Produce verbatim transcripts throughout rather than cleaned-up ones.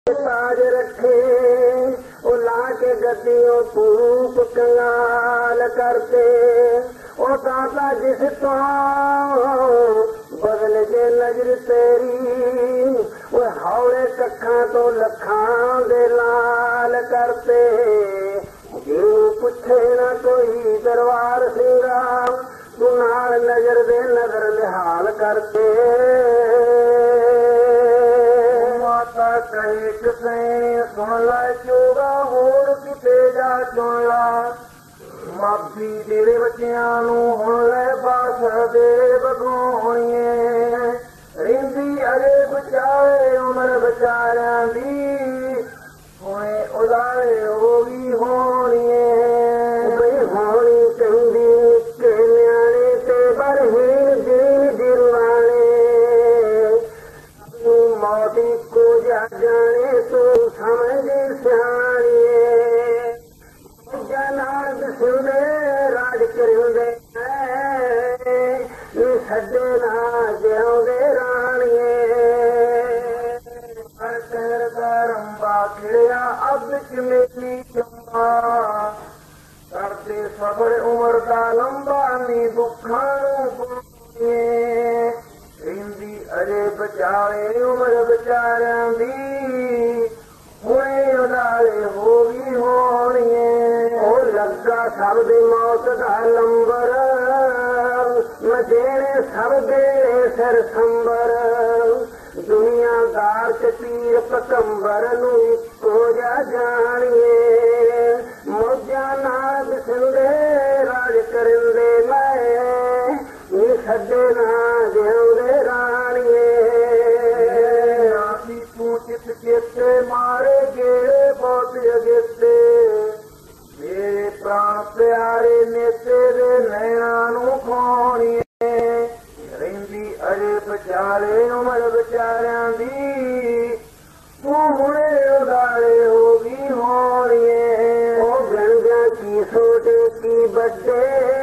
ताज रखे ओ लाके गद्दियों पूप कंगाल करते ओ दाता जिस तो बदल के नजर तेरी वो हौले कखा तो लखां दे लाल करते जिन्हों पुछे ना कोई दरबार सिंगा तू नाल नजर दे नजर निहाल करते माता कहे किसे सुन ला चोगा होर किते जा चुन ला माफी तेरे बच्चियां नू हुण ले बास दे बगोणीए रिंदी अजे बचाए उमर बचारियां दी हुणे उदारे होगी होणीए बई होणी कहंदी निक्के न्याणे ते बरहीन दीन दिलवाणे तू मौती को जा जाने तू समझ सियाणीए जनाद सुने राज करिंदे सदे ना जिउंदे राणीए कर कर रंबा खिड़िया अब चमेली चंबा करते सबर उमर का लंबा नी दुखाणू रिंदी अजे बचावे उमर बचारियां दी हुणे उदाले होगी होणीए ओ लगा सब दी मौत दा लंबर मजेने सब देने सिर संबर दुनियादार च पीर पकंबर नू इक्को जा जाणीए मौजा नाल दिसंदे राज करिंदे मैं नी सदे ना जिउंदे राणीए नासी तू चित चेते मारे गेड़े बहुत अगेते मेरे प्राण प्यारे ने तेरे नैना नू खोणीए रिंदी अजे बचारे उमर बचारियां दी तू हुणे उदारे होगी होणीए ओ गंजा की छोटे की बड्डे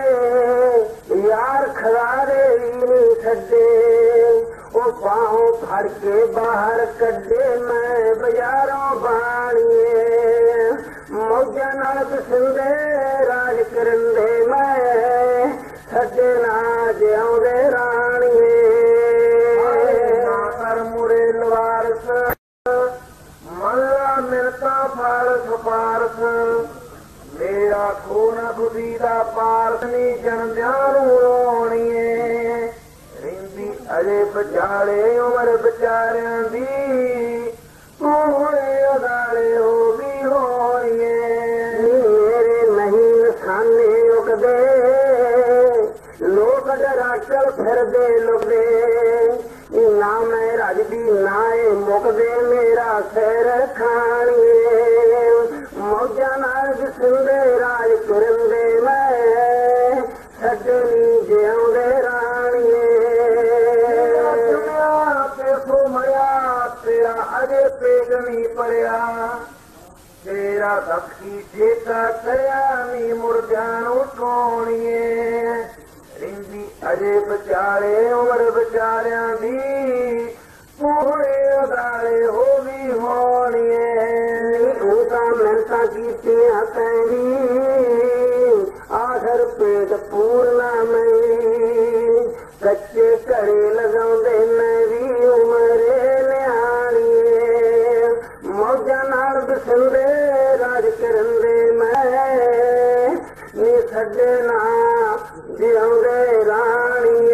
यार खरारे नी छड्डे ओ बाहों फड़ के बाहर कड्डे मैं बाजारों बाणीए मौजा नाल दिसंदे राज करिंदे मैं सदे ना जिउंदे राणीए कर मुरे लवारस मल्ला मिलता फारस पारस मेरा खून खुदी दा पारस नी जनदियां नू रोणीए रिंदी अजे बचाले उमर बचारियां दी तू हुणे उदारे होगी होणीए मेरे नहीं निशाने उगदे लोग डरा चल फिरदे लुकदे ना मैं राजदी नाए मुकदे मेरा सिर खाणीए मौजा नाल दिसंदे राज करिंदे मैं सदे नी जिउंदे राणीए ते सुमया तेरा अजे पेग नी पड़िया तेरा दखी जेता करया नी मुर्दियां नू टोणीए रिंदी अजे बचारे उमर बचारियां दी हुणे उदारे होगी होणीए तू तां मिन्नतां कीतियां तैंदी आखिर पेट पूरना मैं कच्चे घड़े लगाउंदे मैं भी उमरे न्याणीए मौजा नाल दिसंदे राज करिंदे मैं नी सदे ना जिउंदे राणीए।